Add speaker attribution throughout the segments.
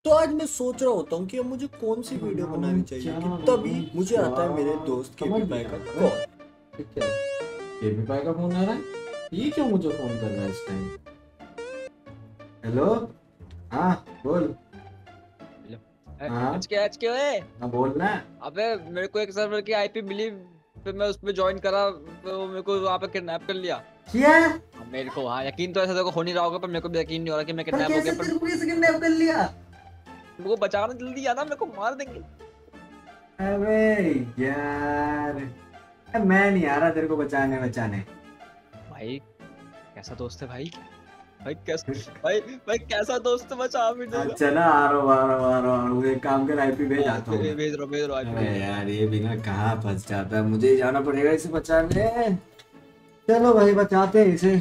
Speaker 1: तो आज मैं सोच रहा होता हूँ कि अब मुझे कौन सी वीडियो बनानी चाहिए कि तभी मुझे आता है मेरे दोस्त के भाई का कॉल।
Speaker 2: ठीक है, केबी भाई का फोन आ रहा है। ये क्यों मुझे फोन कर रहा है इस टाइम? हेलो, हाँ बोल। हाँ
Speaker 3: आज क्या है?
Speaker 2: हाँ बोलना है।
Speaker 3: अबे मेरे को एक सर्वर की आईपी मिली, फिर मैं उसमें ज्वाइन करा, तो मेरे को वहाँ पे किडनैप कर लिया।
Speaker 2: क्या?
Speaker 3: अब मेरे को हाँ यकीन तो ऐसा देखो हो नहीं रहा होगा, पर मेरे को भी यकीन नहीं हो रहा कि मैं
Speaker 2: पर
Speaker 3: किडनैप हो
Speaker 2: कैसे
Speaker 3: गया।
Speaker 2: तेरे को कैसे किडनैप कर लिया?
Speaker 3: मेरे को बचाना, जल्दी आना, मेरे को मार देंगे।
Speaker 2: अबे यार, मैं नहीं आ रहा तेरे को बचाने।
Speaker 3: भाई कैसा दोस्त है भाई? भाई कैसा दोस्त, बचा भी नहीं।
Speaker 2: चला आ रहा हूँ। एक काम कर, आईपी भेज आता हूँ।
Speaker 3: भेज रहा
Speaker 2: अबे यार, ये बिना कहाँ फंस जाता है, मुझे ही जाना पड़ेगा इसे बचाने। चलो भाई बचाते हैं इसे।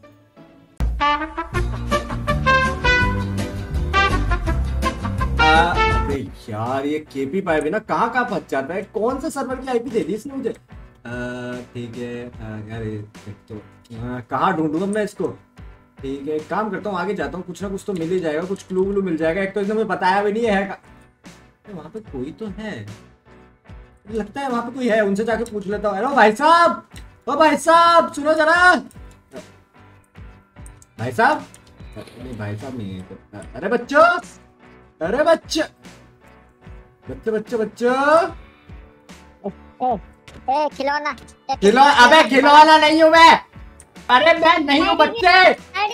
Speaker 2: अबे यार, ये केपी पाई भी ना कहाँ फंस जाता है। कौन से सर्वर की आईपी दे दी इसने मुझे? ठीक है यार, तो कहाँ ढूंढूंगा मैं इसको? ठीक है, एक काम करता हूँ, आगे जाता हूँ, कुछ ना कुछ तो मिल ही जाएगा, कुछ क्लू व्लू मिल जाएगा। एक तो इसने मुझे बताया भी नहीं है वहां पे कोई तो है, लगता है वहां पे कोई है। उनसे जाके पूछ लेता हूँ। हेलो भाई साहब, ओ भाई साहब सुनो जरा। भाई साहब, नहीं भाई साहब नहीं है तो। अरे बच्चों, अरे बच्चे,
Speaker 4: खिलौना।
Speaker 2: अबे खिलौना नहीं हूँ मैं। अरे मैं नहीं हूँ बच्चे।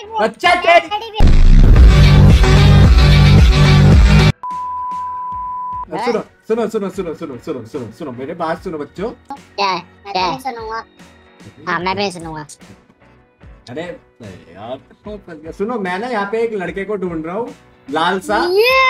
Speaker 2: सुनो मेरे बात सुनो बच्चों।
Speaker 4: क्या है? मैं सुनूंगा। हाँ मैं भी सुनूंगा।
Speaker 2: अरे यार सुनो, मैं ना यहाँ पे एक लड़के को ढूंढ रहा हूँ, लाल सा।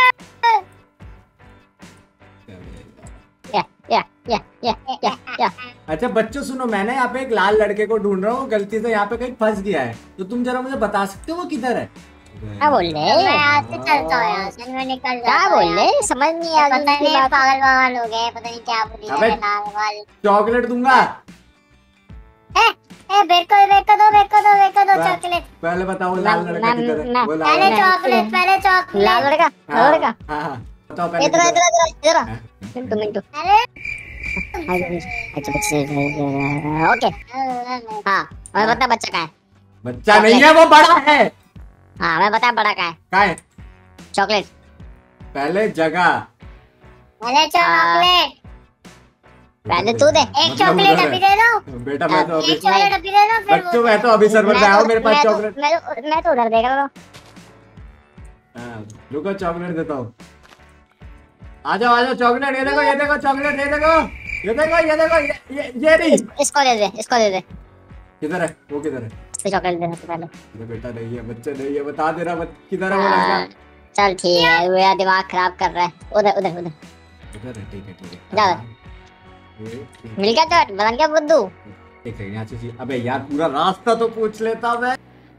Speaker 2: अच्छा बच्चों सुनो, मैंने यहाँ पे एक लाल लड़के को ढूंढ रहा हूँ, गलती से यहाँ पे कहीं फंस गया है, तो तुम जरा मुझे बता सकते हो वो किधर है?
Speaker 4: क्या बोल रहे? मैं यहाँ से चलता हूँ, यहाँ से मैं निकल जाता हूँ। क्या बोल रहे? समझ नहीं आ रहा। पता नहीं पागल हो गए, पता नहीं क्या बोल रहे हैं।
Speaker 2: चॉकलेट दूंगा।
Speaker 4: बेको दो चॉकलेट।
Speaker 2: पहले बताओ लाल लड़का किधर है?
Speaker 4: पहले चॉकलेट। लाल लड़का।
Speaker 2: हाँ बताओ पहले।
Speaker 4: इधर मिंटू। अरे ओके हाँ, मैं बता बच्चा कहाँ है?
Speaker 2: बच्चा नहीं है, वो बड़ा है।
Speaker 4: हाँ मैं बता बड़ा कहाँ है? चॉकलेट।
Speaker 2: पहले जगह,
Speaker 4: पहले चॉकलेट। पहले तू दे। एक चॉकलेट अभी दे दो
Speaker 2: बेटा। मैं तो अभी
Speaker 4: चॉकलेट अभी दे दो।
Speaker 2: बच्चों मैं तो अभी सर्वर पे आया हूँ, मेरे पास चॉकलेट।
Speaker 4: मैं तो उधर देख रहा हूँ।
Speaker 2: रुको चॉकलेट देता हूँ। आ जाओ चॉकलेट। ये देखो चॉकलेट, ये देखो ये नहीं।
Speaker 4: इसको दे दे।
Speaker 2: किधर है वो? किधर है?
Speaker 4: चॉकलेट देना पहले।
Speaker 2: अरे बेटा नहीं है, बच्चा नहीं है, बता दे रहा किधर है वो लड़का।
Speaker 4: चल ठीक है, मेरा दिमाग खराब कर रहा है। उधर
Speaker 2: है। ठीक है
Speaker 4: जा। मिल गया तो बदल गया बुद्धू।
Speaker 2: एक सेकंड यहाँ से। अबे यार पूरा रास्ता तो पूछ लेता मैं।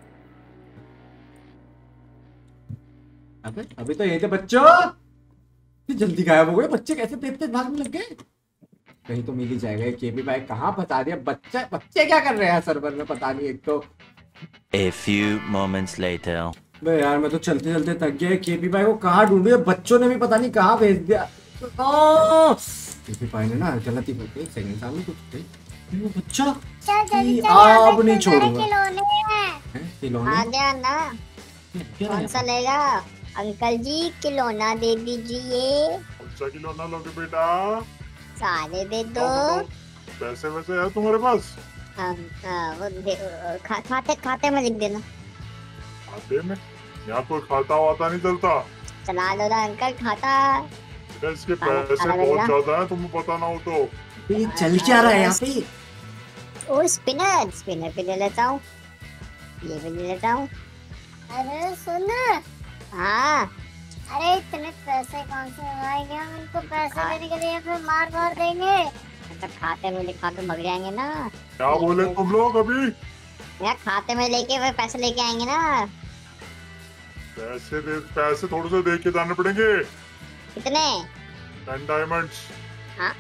Speaker 2: अभी तो यही थे बच्चों। जल्दी गायब हो गए बच्चे, कैसे तेज भागने लग गए? कहीं तो मिल ही जाएगा। केपी भाई कहाँ बता दिया? बच्चे क्या कर रहे हैं सर्वर में पता नहीं। एक तो
Speaker 5: A few moments later.
Speaker 2: बे यार मैं तो चलते चलते थक गया। केपी भाई को कहाँ ढूंढूं? बच्चों ने भी पता नहीं कहाँ भेज दिया। केपी भाई ने ना गलती कर दी। एक सेकंड, सामने कुछ बच्चा अब नहीं छोड़ूंगा।
Speaker 4: कौन सा लेगा? अंकल जी खिलौना दे दीजिए।
Speaker 6: कौन सा खिलौना लोगे बेटा?
Speaker 4: सारे दे दो।
Speaker 6: पैसे वैसे है तुम्हारे पास?
Speaker 4: खाते में लिख देना।
Speaker 6: खाते में? यहाँ कोई खाता वाता नहीं चलता।
Speaker 4: चला लो ना अंकल खाता।
Speaker 6: इसके पैसे बहुत ज्यादा है, तुम्हें पता ना हो तो।
Speaker 2: ये चल क्या रहा है यहाँ पे?
Speaker 4: ओ स्पिनर पे ले लेता हूँ, ये भी ले लेता हूँ। अरे सुन। हाँ अरे इतने पैसे कौन से आएंगे? हम इनको पैसे देने के लिए फिर मार देंगे। तो खाते में लिखा के भाग जाएंगे ना।
Speaker 6: क्या बोले तुम लोग अभी?
Speaker 4: यार खाते में लेके वे पैसे लेके आएंगे ना।
Speaker 6: पैसे थोड़े से दे के जाने पड़ेंगे।
Speaker 4: कितने?
Speaker 6: 10 डायमंड्स।
Speaker 4: हाँ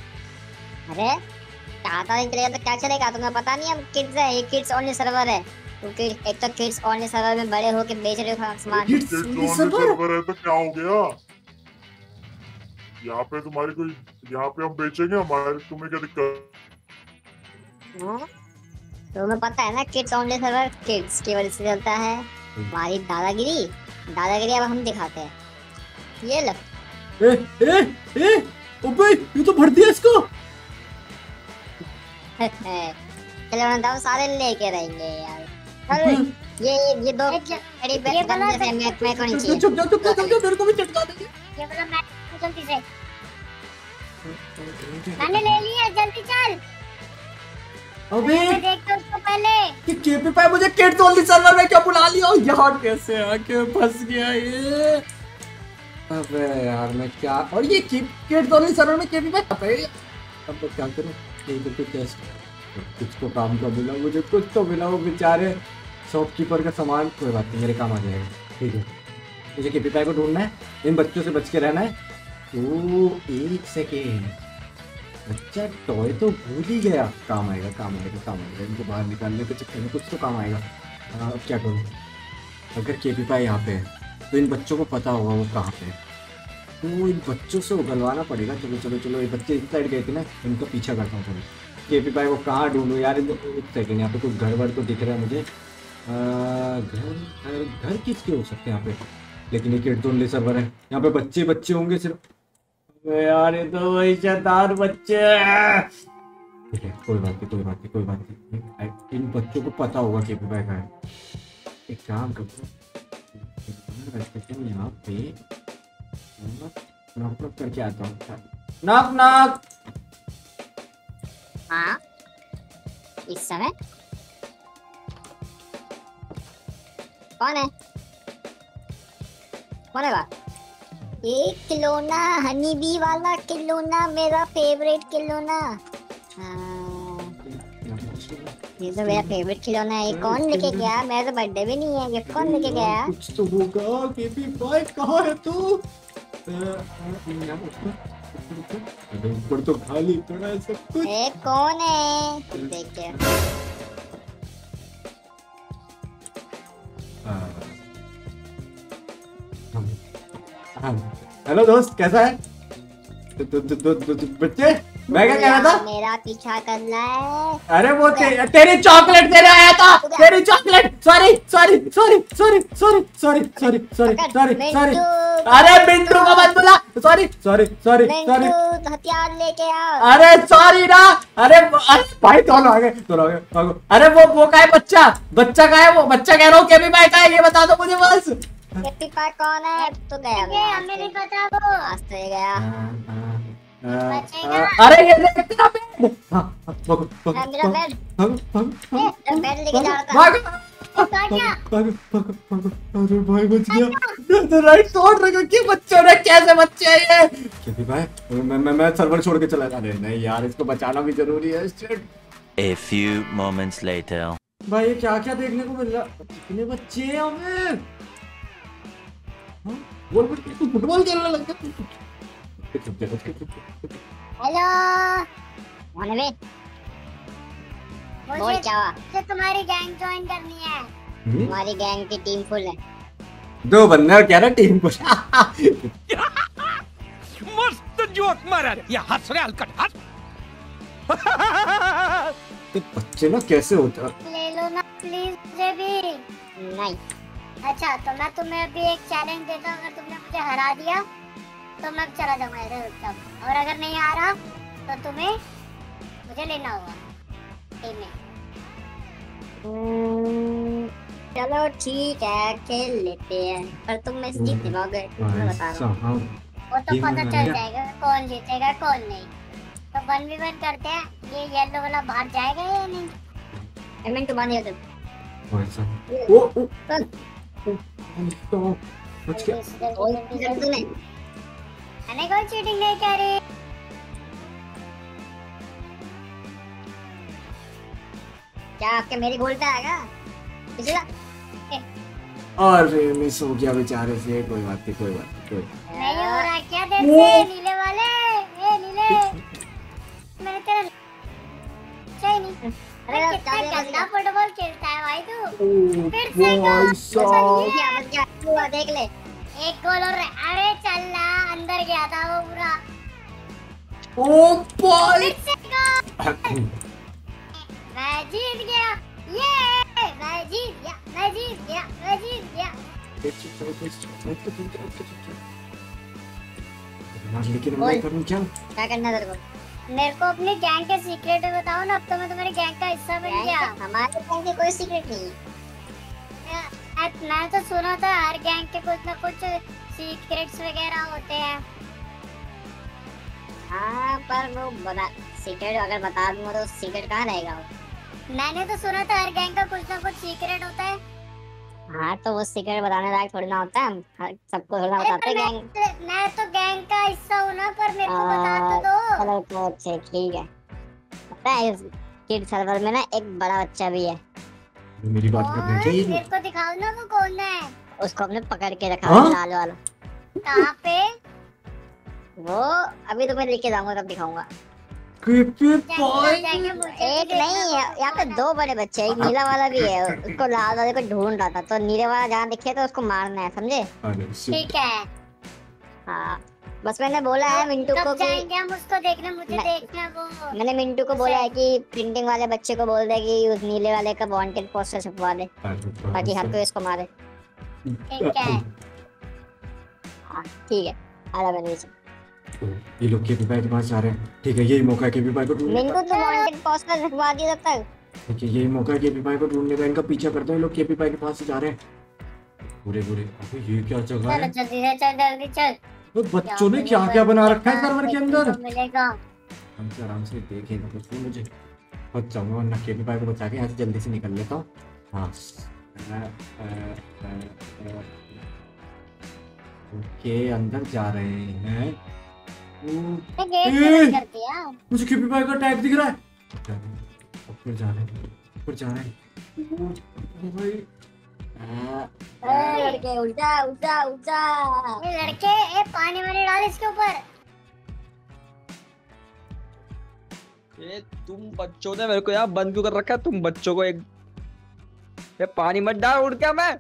Speaker 4: अरे खाता नहीं चलेगा तो क्या चलेगा? तुम्हें पता नहीं हम किड्स है, ये किड्स ओनली सर्वर है। क्योंकि एक तो किड्स ऑनली सर्वर में बड़े होके बेच रहे हो सामान।
Speaker 2: Kids
Speaker 6: kids
Speaker 2: only
Speaker 6: only
Speaker 2: server
Speaker 6: server है तो क्या हो गया? यहाँ पे तुम्हारी कोई, यहाँ पे हम बेचेंगे, हमारे तुम्हें क्या दिक्कत?
Speaker 4: तुम्हें पता है ना किड्स ऑनली सर्वर किड्स की वजह से चलता है। हमारी दादागिरी अब हम दिखाते हैं। ये लो।
Speaker 2: ए ए ए ओबे ये तो भर दिया इसको।
Speaker 4: चलो ना सारे लेके रहेंगे यार। अरे ये दो बड़ी बेस्ट बंदे से मैं कौन चाहिए?
Speaker 2: चुप मेरे को भी चटका दे।
Speaker 4: ये वाला मैं जल्दी से मैंने ले लिया, जल्दी चल।
Speaker 2: अबे
Speaker 4: देख तो उसको पहले
Speaker 2: कि केपी पाई मुझे किड्स ओनली सर्वर में क्या बुला लिया? यार कैसे आके फंस गया ये। अबे यार मैं क्या, और ये किड्स ओनली सर्वर में केपी पाई आता है। अब तो क्या करूं? ये टेस्ट कुछ तो काम का मिला मुझे, कुछ तो मिला। वो बेचारे शॉपकीपर का सामान, कोई बात नहीं मेरे काम आ जाएगा। ठीक है मुझे केपी पाई को ढूंढना है, इन बच्चों से बच के रहना है। ओ एक सेकेंड, अच्छा टॉय तो भूल ही गया। काम आएगा इनको बाहर निकालने के चक्कर में कुछ तो काम आएगा। अब क्या करूँ? अगर केपी पाई यहाँ पे है तो इन बच्चों को पता होगा वो कहाँ पे है, तो इन बच्चों से उगलवाना पड़ेगा। चलो ये बच्चे इस साइड गए थे ना, इनका पीछा करता हूँ। चलो केपी पाई को कहाँ ढूंढूं यार? एक सेकेंड, यहाँ पे कुछ घर वर तो दिख रहा है मुझे। घर किसके हो सकते हैं यहाँ पे? लेकिन ये किड्स ओनली सर्वर है, यहाँ पे बच्चे होंगे सिर्फ। यार ये तो वही शैतान बच्चे। ठीक है कोई बात नहीं। इन बच्चों को पता होगा केपी पाई का है। एक काम करते हैं यहाँ पे नॉक करके आता हूँ। नॉक।
Speaker 4: हाँ इस समय कौन है बात? एक खिलौना, हनी बी वाला खिलौना, मेरा फेवरेट खिलौना। ये तो मेरा फेवरेट खिलौना है। कौन लेके गया? मेरा तो बर्थडे भी नहीं है, गिफ्ट कौन लेके गया?
Speaker 2: कुछ तो होगा। केपी पाई कहाँ है तू? ऊपर तो खाली थोड़ा सब कुछ।
Speaker 4: कौन है? देखिए
Speaker 2: हेलो दोस्त कैसा है? बच्चे मैं क्या कह रहा था?
Speaker 4: मेरा पीछा करना है।
Speaker 2: अरे वो तेरी चॉकलेट देने आया था। तेरी चॉकलेट, सॉरी। अरे मिंटू को मत बुला। सॉरी
Speaker 4: हथियार लेके आओ।
Speaker 2: अरे सॉरी ना। अरे भाई दोनों आ गए भागो। अरे वो का है बच्चा का है? वो बच्चा कह रहा हूँ केपी पाई का है, ये बता दो मुझे बस।
Speaker 4: केपी पाई कौन है? तो गया हमें नहीं पता, वो आज तो ये गया।
Speaker 2: अरे ये देख तेरा बेड।
Speaker 4: मेरा बेड लेके जा रहा था।
Speaker 2: अरे भाई बच गया। तो राइट शॉट रखो कि बच्चों ने कैसे बच्चे हैं ये? क्योंकि भाई मैं सर्वर छोड़ के चला। अरे नहीं यार इसको बचाना भी जरूरी है।
Speaker 5: A few moments later.
Speaker 2: भाई ये क्या देखने को मिल रहा? कितने बच्चे हैं हमें? फुटबॉल खेलने लग गया।
Speaker 4: हेलो कौन है? बोल क्या हुआ? मुझे तुम्हारी गैंग ज्वाइन करनी है। हमारी गैंग की टीम फुल है।
Speaker 2: 2 बंदे और क्या ना टीम फुल।
Speaker 7: मस्त जोक मारा रे। ये हंस रहे हलकट हंस।
Speaker 2: तो बच्चे ना कैसे होते हैं?
Speaker 4: ले लो ना प्लीज मुझे भी। नहीं अच्छा तो मैं तुम्हें अभी एक चैलेंज देता हूँ। अगर तुमने मुझे हरा दिया तो मैं चला जाऊंगा इधर, और अगर नहीं आ रहा तो तुम्हें मुझे लेना होगा टीम में। चलो ठीक है खेल लेते हैं, पर तुम मैच जीत नहीं पाओगे मैं बता रहा हूँ। वो तो पता चल जाएगा कौन जीतेगा कौन नहीं। तो 1v1 करते हैं। ये येलो वाला बाहर जाएगा या नहीं? पेमेंट तो बांध दो। मैंने कोई चीटिंग नहीं करी। क्या आपके मेरी गोल पे आएगा? पिछला
Speaker 2: अरे मिस हो गया बेचारे से। कोई बात नहीं
Speaker 4: नहीं हो रहा क्या? देखते नीले वाले, ये नीले मैंने तेरा चाहिए नहीं। अरे कितना गंदा फुटबॉल खेलता है भाई तू।
Speaker 2: ओ
Speaker 4: फिर से
Speaker 2: भाई साहब,
Speaker 4: तू देख ले, एक गोल और अरे चल ना, अंदर गया था वो पूरा।
Speaker 2: ओ भाई
Speaker 4: फिर से गोल, मैं जीत गया, ये मैं जीत गया, मैं जीत गया, मैं जीत गया।
Speaker 2: लेकिन मैं करूं क्या?
Speaker 4: क्या करना है तेरे को? मेरे को अपनी गैंग के सीक्रेट बताओ ना, अब तो मैं तुम्हारी गैंग का हिस्सा बन गया। हमारे गैंग के कोई सीक्रेट नहीं। मैं तो सुना था हर गैंग के कुछ ना कुछ सीक्रेट्स वगैरह होते हैं। हाँ पर वो बता, सीक्रेट अगर बता दूंगा तो सीक्रेट कहाँ रहेगा वो? मैंने तो सुना था हर गैंग का कुछ ना कुछ सीक्रेट होता है। हाँ तो वो सीक्रेट बताने लायक थोड़ी ना होता है, सबको थोड़ा बताते हैं गैंग। मैं तो गैंग का हिस्सा हूँ ना, पर मेरे को बता तो दो। चलो तो अच्छा ठीक है। पता है इस किड सर्वर में ना एक बड़ा बच्चा भी है।
Speaker 2: मेरी बात करनी चाहिए।
Speaker 4: मेरे को दिखाओ ना वो कौन है। उसको हमने पकड़ के रखा
Speaker 2: हाँ?
Speaker 4: है लाल वाला। कहाँ पे? वो अभी तुम्हें लेके जाऊंगा तब दिखाऊंगा। एक नहीं, यहाँ पे दो बड़े बच्चे, एक नीला वाला भी है, उसको लाल वाले को ढूंढ रहा था, तो नीले वाला जहाँ दिखे तो उसको मारना है, समझे? ठीक है। हाँ बस मैंने बोला है मिंटू को कि हम उसको देखना, मुझे देखना वो। मैंने मिंटू को बोला है कि प्रिंटिंग वाले बच्चे को बोल दे कि उस नीले वाले का वांटेड पोस्टर छपवा दे ताकि हर कोई इसको मारे। ठीक है। हाँ ठीक है, आ रहा मैंने।
Speaker 2: ये लोग केपी भाई के पास जा रहे हैं। ठीक है, यही मौका है केपी भाई को ढूंढने
Speaker 4: मिंटू तो वांटेड पोस्टर छपवा दिया तब तक।
Speaker 2: ठीक है, यही मौका है केपी भाई को ढूंढने का। इनका पीछा करते हैं, लोग केपी भाई के पास से जा रहे हैं। पूरे अबे ये क्या जगह है?
Speaker 4: जल्दी से चल, जल्दी चल।
Speaker 2: तो बच्चों ने क्या क्या बना रखा है सर्वर के अंदर?
Speaker 4: मिलेगा।
Speaker 2: हमसे आराम से देखेंगे कुछ भी, मुझे बच जाऊंगा वरना केपी भाई को बचा के यहाँ से जल्दी से निकल लेता हूँ। हाँ ओके, अंदर जा रहे हैं।
Speaker 4: गेट कर दिया।
Speaker 2: मुझे केपी भाई का टैग दिख रहा है। ऊपर जा रहे हैं, ऊपर जा रहे हैं भाई।
Speaker 4: लड़के उल्टा उल्टा उल्टा। ये लड़के ए पानी वाले डाल इसके ऊपर।
Speaker 3: ये तुम बच्चों ने मेरे को यहाँ बंद क्यों कर रखा है? तुम बच्चों को एक ये पानी मत डाल, उड़ क्या मैं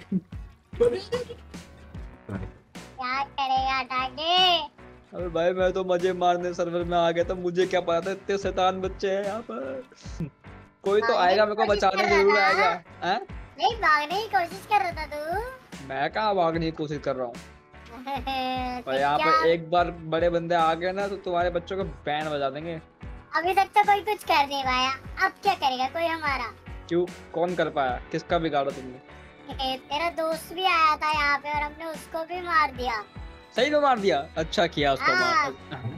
Speaker 4: क्या करेगा टाके?
Speaker 3: अरे भाई मैं तो मजे मारने सर्वर में आ गया था, मुझे क्या पता था इतने शैतान बच्चे हैं यहाँ पर। कोई तो आएगा मेरे को बचाने, जरूर आएगा। हैं?
Speaker 4: नहीं भागने की कोशिश कर रहा था तू।
Speaker 3: मैं कहाँ भागने की कोशिश कर रहा हूँ। और यहाँ पर एक बार बड़े बंदे आ गए ना तो तुम्हारे बच्चों को बैंड बजा देंगे।
Speaker 4: अभी तक तो कोई कुछ कर नहीं पाया, अब क्या करेगा कोई हमारा?
Speaker 3: क्यों, कौन कर पाया? किसका बिगाड़ा तुमने?
Speaker 4: तेरा दोस्त भी आया था यहाँ पे और हमने उसको भी मार दिया।
Speaker 3: सही में मार दिया? अच्छा किया उसको मार।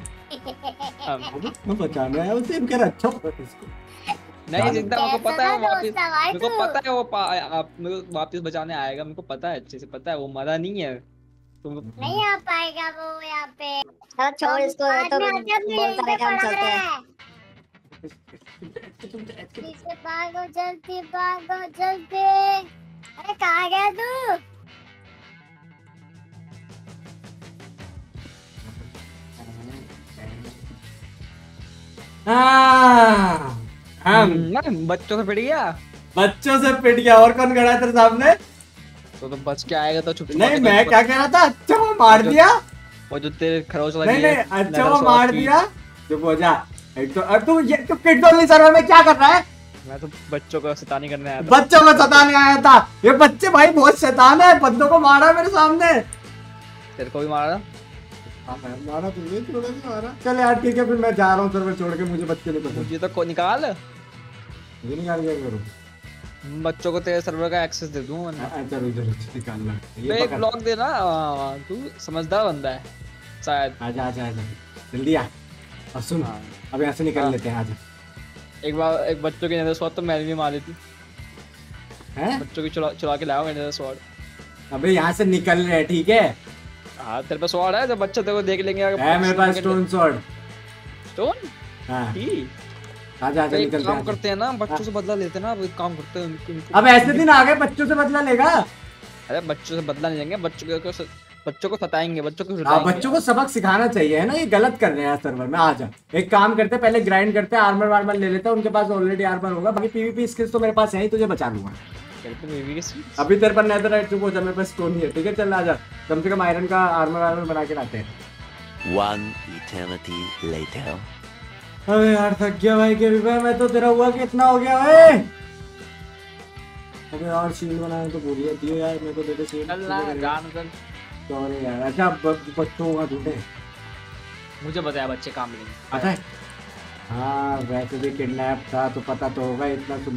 Speaker 2: मैं बचाना है उसे, कह रहा अच्छा होगा इसको।
Speaker 3: नहीं जितना मेरे को पता है वो वापस,
Speaker 4: मेरे
Speaker 3: मेरे को पता है वो आप मेरे को वापस बचाने आएगा, मेरे को पता है, अच्छे से पता है, वो मरा नहीं है। तुम
Speaker 4: नहीं आ पाएगा वो यहाँ पे। चलो छोड़ इसको, तो बहुत सारे काम चलते हैं। पीछे भागो, जल्दी भागो, जल्दी। अरे कहाँ गया तू?
Speaker 3: बच्चों से पिट गया।
Speaker 2: बच्चों से पिट गया, और कौन खड़ा है तेरे सामने?
Speaker 3: तो बच के आएगा तो चुप।
Speaker 2: नहीं मैं क्या कह रहा था, अच्छा वो मार दिया।
Speaker 3: वो जो तेरे खरोच लगी
Speaker 2: नहीं नहीं, अच्छा वो मार दिया। चुप हो जा। एक तो अब तू ये तू किड ओनली सर्वर में क्या कर रहा है?
Speaker 3: मैं तो बच्चों को शैतानी करने आया था।
Speaker 2: बच्चों को सताने आया था। ये बच्चे भाई बहुत शैतान है, बंदों को मारा मेरे सामने।
Speaker 3: तेरे को भी मारा?
Speaker 2: मारा तुमने, थोड़ा सा मारा। चल यार ठीक है, फिर मैं जा रहा हूँ सर्वर छोड़ के, मुझे बच्चे नहीं पसंद।
Speaker 3: मुझे तो को निकाल,
Speaker 2: मुझे निकाल क्या करूँ?
Speaker 3: बच्चों को तेरे सर्वर का एक्सेस दे दूँ।
Speaker 2: चल इधर निकालना।
Speaker 3: एक ब्लॉक देना, तू समझदार बंदा है शायद।
Speaker 2: आजा आजा आजा जल्दी आ। और सुन, अब यहाँ से निकल लेते हैं। आजा।
Speaker 3: एक बार एक बच्चों की नजर स्वाद तो मैंने भी मारी थी।
Speaker 2: हैं?
Speaker 3: बच्चों की चुरा के लाओ नजर स्वाद।
Speaker 2: अबे यहाँ से निकल रहे, ठीक है?
Speaker 3: हाँ तेरे पास स्वॉर्ड है, जब बच्चे तेरे को देख लेंगे।
Speaker 2: है मेरे पास स्टोन स्वॉर्ड।
Speaker 3: स्टोन?
Speaker 2: हाँ
Speaker 3: ठीक।
Speaker 2: आजा आजा निकल।
Speaker 3: काम करते हैं ना, बच्चों से बदला लेते हैं ना, अब एक काम करते हैं।
Speaker 2: अब ऐसे दिन आ गए बच्चों से बदला लेगा?
Speaker 3: अरे बच्चों से बदला नहीं लेंगे, बच्चों को बच्चों को सताएंगे, बच्चों को
Speaker 2: हाँ,
Speaker 3: सुधाएंगे।
Speaker 2: बच्चों को सबक सिखाना चाहिए है ना, ये गलत कर रहे हैं सर्वर में। आ जा, एक काम करते हैं, पहले ग्राइंड करते हैं, आर्मर वार्मर ले लेते हैं, उनके पास ऑलरेडी आर्मर होगा, बाकी पीवीपी स्किल्स तो मेरे पास है ही, तुझे बचा लूंगा। अभी तेरे पर नेदरराइट चुप हो जा, मेरे पास स्टोन ही है, ठीक है चल आ जा, कम से कम आयरन का आर्मर वार्मर बना के लाते हैं।
Speaker 5: One eternity later.
Speaker 2: अबे यार थक गया भाई के भी भाई, मैं तो तेरा हुआ कितना हो गया भाई। अबे यार शील्ड बनाने तो भूल गया, दियो यार मेरे को दे दे शील्ड। सॉरी यार। अच्छा बच्चों का ढूंढे,
Speaker 3: मुझे बताया बच्चे काम लेंगे,
Speaker 2: पता है? हाँ वैसे भी किडनैप था तो पता तो होगा, इतना सुन।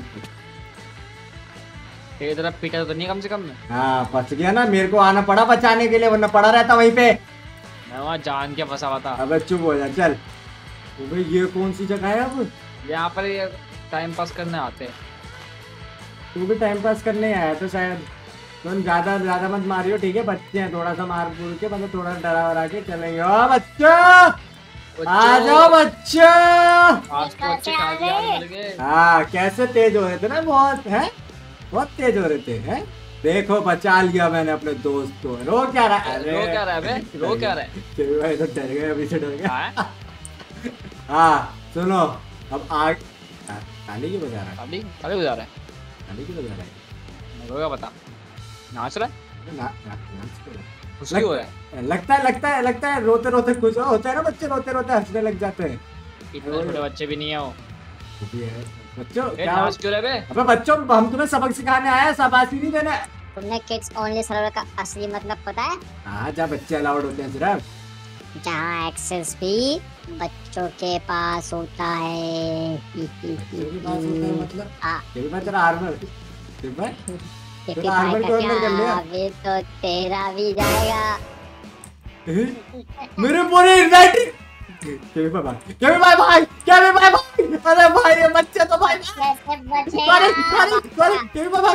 Speaker 3: तेरी तरफ पीटा तो नहीं कम से कम में।
Speaker 2: हाँ फंस गया ना, मेरे को आना पड़ा बचाने के लिए, वरना पड़ा रहता वहीं पे।
Speaker 3: मैं वहाँ जान के फंसा हुआ था।
Speaker 2: अबे चुप हो जा चल। तो भाई ये कौन सी जगह है अब?
Speaker 3: यहाँ पर ये टाइम पास करने आते हैं।
Speaker 2: तू भी टाइम पास करने आया तो शायद। तुम ज्यादा मत मारियो ठीक है, बच्चे हैं, थोड़ा सा मार पूर के, मतलब थोड़ा डरा वरा के चलेंगे। ओ बच्चा आ जाओ बच्चा।
Speaker 3: आज तो बच्चे कहाँ से याद मिल गए?
Speaker 2: हाँ कैसे तेज हो रहे थे ना, बहुत है, बहुत तेज हो रहे थे हैं। देखो बचा लिया मैंने अपने दोस्त को। रो क्या रहा है?
Speaker 3: रो क्या रहा है बे? रो क्या रहा है?
Speaker 2: भाई तो डर गए, अभी से डर गए।
Speaker 3: हाँ?
Speaker 2: हाँ सुनो, अब आग ताली क्यों बजा रहा है?
Speaker 3: अभी अभी बजा रहा है।
Speaker 2: ताली क्यों बजा रहा है?
Speaker 3: रोगा बता। नाच रहा है?
Speaker 2: नाच क्यों रहा है?
Speaker 3: खुशी हो रहा है?
Speaker 2: लगता है रोते रोते खुश होता है ना, बच्चे रोते रोते हंसने लग जाते हैं।
Speaker 3: इतने छोटे बच्चे भी नहीं है वो।
Speaker 2: बच्चों
Speaker 3: ए,
Speaker 2: क्या
Speaker 3: नाच क्यों रहे बे?
Speaker 2: अबे बच्चों हम तुम्हें सबक सिखाने आए हैं, शाबाशी नहीं देना।
Speaker 4: तुमने किड्स ओनली सर्वर का असली मतलब पता है?
Speaker 2: हाँ जहाँ बच्चे अलाउड होते हैं सिर्फ,
Speaker 4: जहाँ एक्सेस भी बच्चों के पास होता है।
Speaker 2: बच्चों के पास होता है मतलब।
Speaker 4: हाँ।
Speaker 2: ये भी मैं तेरा आर्मर
Speaker 4: ये
Speaker 2: तो आर्मर को अंदर कर लिया।
Speaker 4: अभी तो तेरा भी जाएगा।
Speaker 2: मेरे पूरे इग्नाइटिंग केवी भाई, अरे भाई ये बच्चे तो भाई
Speaker 4: कैसे बचेगा?
Speaker 2: सॉरी केवी भाई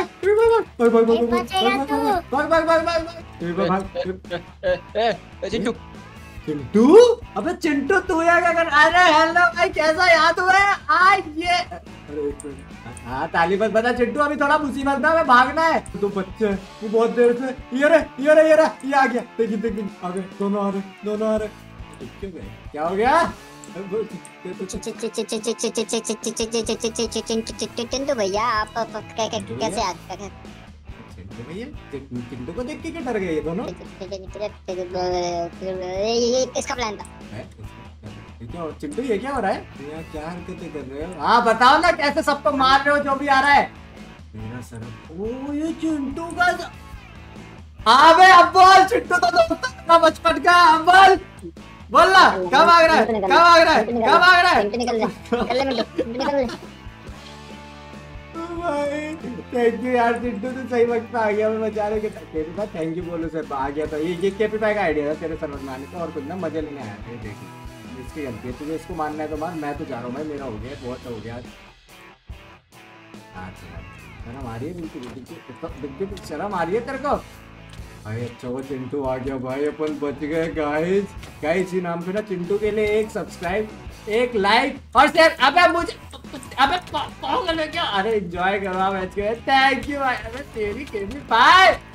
Speaker 3: चिंटू
Speaker 2: चिंटू, अबे चिंटू तू यहाँ क्या कर? अरे हेलो भाई कैसा याद हुआ है आज ये? अरे एक मिनट, हाँ ताली बस बता चिंटू, अभी थोड़ा मुसीबत में भागना है। तो बच्चे वो बहुत देर से ये आ गया, देखिए आ गए दोनों आ रहे। क्यों गए? क्या हो गया?
Speaker 4: चिंटू भैया आप कैसे
Speaker 2: चिंटू को देख के क्या डर गए ये दोनों?
Speaker 4: ये इसका प्लान था।
Speaker 2: चिंटू ये क्या हो रहा है? यार क्या हरकतें कर रहे हो? हाँ बताओ ना, कैसे सबको मार रहे हो जो भी आ रहा है? मेरा सर ओ ये चिंटू का अबे अब बोल, चिंटू तो दोस्त था बचपन का, अब बोल ना, क्या मांग रहा है? थैंक यू यार चिंटू, तो सही वक्त पे आ गया, मैं बेचारे के थैंक यू बोलो सर, आ गया तो ये केपी का आइडिया था तेरे सर्वर में आने का, और कुछ ना मजे लेने आया था। देखिए इसकी गलती है, तुझे इसको मानना है तो मान, मैं तो जा रहा हूँ भाई, मेरा हो गया, बहुत हो गया। शर्म आ रही है बिल्कुल, शर्म आ रही है तेरे को भाई? अच्छा वो चिंटू आ गया भाई, अपन बच गए गाइस। इसी नाम पे ना चिंटू के लिए एक सब्सक्राइब, एक लाइक और शेयर। अबे क्या? अरे एंजॉय करो मैच के, थैंक यू भाई। अबे तेरी केवी भाई।